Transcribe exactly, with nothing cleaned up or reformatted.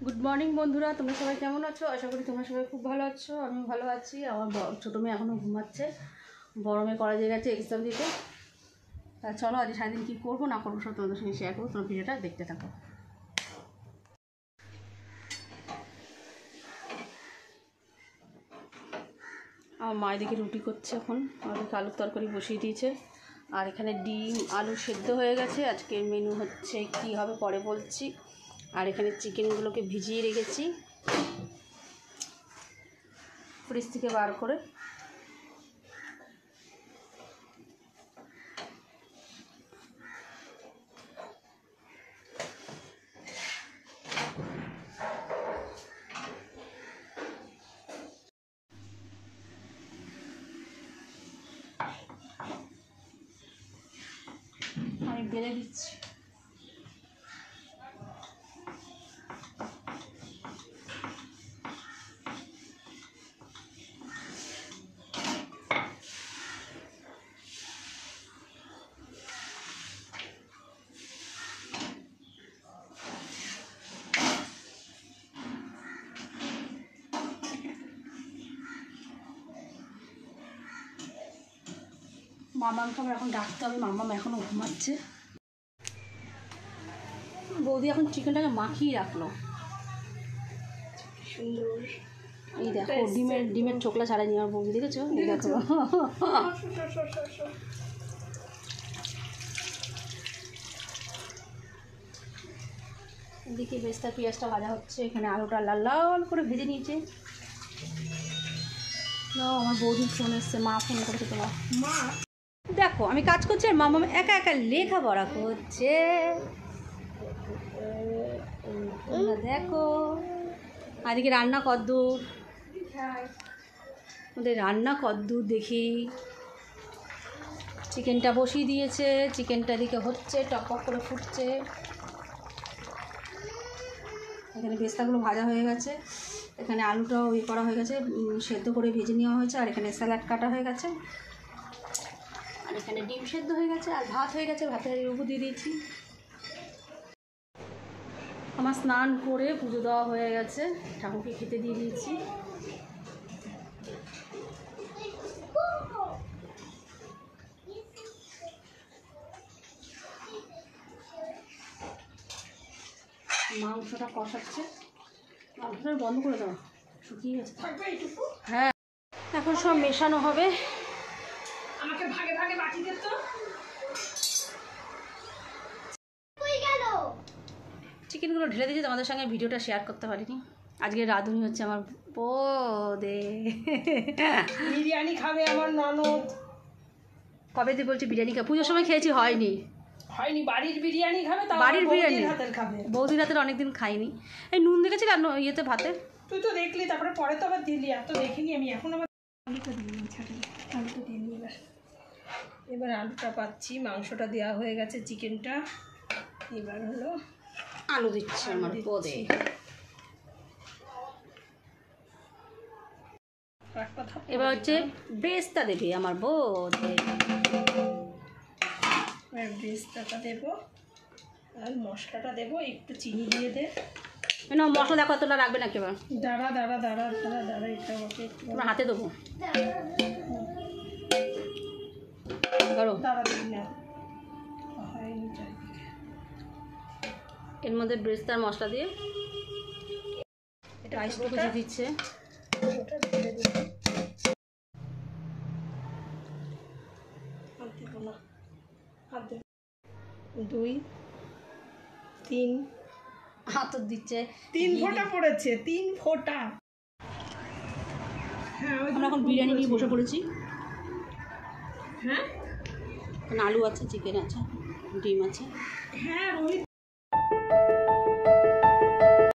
Good morning বন্ধুরা, তোমরা সবাই কেমন আছো? আশা করি তোমরা সবাই খুব ভালো আছো। আমি ভালো আছি। আমার ছোটো মেয়ে এখনও ঘুমাচ্ছে, বড় মেয়ে কলেজে গেছে এক্সাম দিতে। তা চলো আজ সারাদিন কী করবো না করবো সব তোমাদের সঙ্গে শেয়ার করবো, তোমার ভিডিওটা দেখতে থাকো। আমার মা এদিকে রুটি করছে, এখন আমাদেরকে আলুর তরকারি বসিয়ে দিয়েছে, আর এখানে ডিম আলু সেদ্ধ হয়ে গেছে। আজকের মেনু হচ্ছে কী হবে পরে বলছি। আর এখানে চিকেনগুলোকে ভিজিয়ে রেখেছি ফ্রিজ থেকে বার করে। আমি বেলে দিচ্ছি। মামামকে আমার এখন ডাকতে হবে, মামাম এখনও ঘুমাচ্ছে। বৌদি এখন চিকেনটাকে মাখিয়ে রাখলো, সুন্দর। এই দেখো ডিমের ডিমের ছোকলা ছাড়াই নি আমার বৌদি, দেখেছো? এই দেখো এদিকে বেস্তা পেঁয়াজটা ভাজা হচ্ছে, এখানে আলুটা লাল লাল করে ভেজে নিয়েছে। আমার বৌদির ফোন এসছে, মা ফোন করেছে তোমার মা। দেখো আমি কাজ করছি আর মামা একা একা লেখাপড়া করছে। দেখো আজকে রান্না কদ্দূর, ওদের রান্না কদ্দূর দেখি। চিকেনটা বসিয়ে দিয়েছে, চিকেনটা এদিকে হচ্ছে, টক টক করে ফুটছে। এখানে পেস্তাগুলো ভাজা হয়ে গেছে, এখানে আলুটাও ইয়ে করা হয়ে গেছে, সেদ্ধ করে ভেজে নেওয়া হয়েছে। আর এখানে স্যালাড কাটা হয়ে গেছে, আর এখানে ডিম সেদ্ধ হয়ে গেছে, আর ভাত হয়ে গেছে, ভাতের উপর দিয়ে দিয়েছি। আমার স্নান করে পুজো দেওয়া হয়ে গেছে, ঠাকুরকে খেতে দিয়ে দিয়েছি। মাংসটা কষাচ্ছে, মাংসটা বন্ধ করে দাও, শুকিয়ে গেছে। হ্যাঁ এখন সব মেশানো হবে। আমাকে ভাগে ভাগে বাটি দে তো। চিকেনগুলো ঢেলে দিয়েছি, তোমাদের সঙ্গে ভিডিওটা শেয়ার করতে পারিনি। আজকে রাঁধুনি হচ্ছে আমার বৌদে। বিরিয়ানি খাবে আমার ননদ। কবে দিয়ে বলছি বিরিয়ানি খাবে? পুজোর সময় খেয়েছি, হয়নি হয়নি বাড়ির বিরিয়ানি খাবে, বাড়ির বিরিয়ানি হাতের খাবে। বৌদির হাতের অনেকদিন খাইনি। এই নুন দেখেছি আর ইয়েতে ভাতে। তুই তো দেখলি, তারপরে পরে তো আবার দিলি, এত দেখিনি আমি। এখন আবার আলুটা দিই, ছাড়ি আলুটা দিয়ে নিই। এবার এবার আলুটা পাচ্ছি, মাংসটা দেওয়া হয়ে গেছে, চিকেনটা এবার হলো আলু দিচ্ছে আমার পদে। এবার হচ্ছে বেস্তা দেবে আমার বৌদে, বেস্তাটা দেবো আর মশলাটা দেবো, একটু চিনি দিয়ে দে। না মশলা দেখো তোলা রাখবে না কেবল। দাঁড়া দাঁড়া দাঁড়া দাঁড়া দাঁড়া এটা তোমার হাতে দেবো, ধরো। দাঁড়া দিই না, এর মধ্যে বেস্তার মশলা দিয়ে এটা রাইসটা ভেজে দিচ্ছে। দুই তিন হাত দিচ্ছে, তিন ফোঁটা পড়েছে, তিন ফোঁটা। হ্যাঁ আমরা এখন বিরিয়ানি নিয়ে বসে পড়েছি। হ্যাঁ আলু আছে, চিকেন আছে, ডিম আছে। হ্যাঁ রোহিত